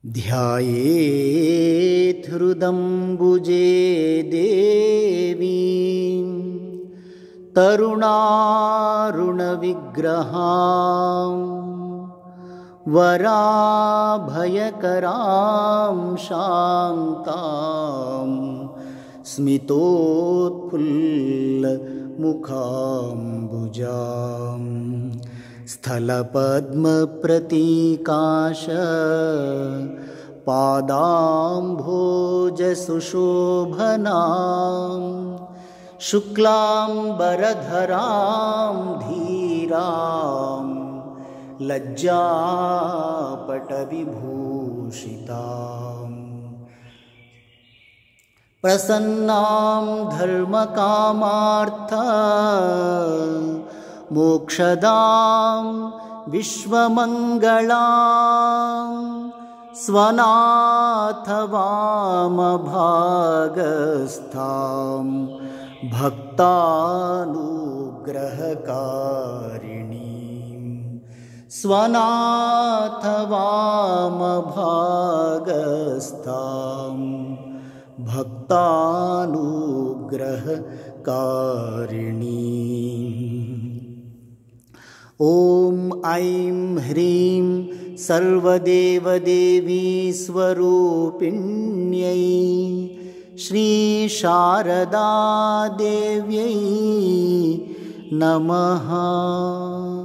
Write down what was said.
ध्यायेत् हृदम्बुजे देवीं तरुणारुणविग्रहां वराभयकरां शान्तां स्मितोत्फुल्लमुखाम्बुजां स्थलपद्मप्रतीकाश पादाम्भोजसुशोभनां शुक्लाम्बरधरां धीरां लज्जापटविभूषितां प्रसन्नां धर्मकामार्थ मोक्षदां विश्वमङ्गलां स्वनाथवामभागस्थां भक्तानुग्रहकारिणीं स्वनाथवामभागस्थां भक्तानुग्रहकारिणीं। ॐ ऐं ह्रीं सर्वदेवदेवी स्वरूपिण्यै श्रीशारदा देव्यै नमः।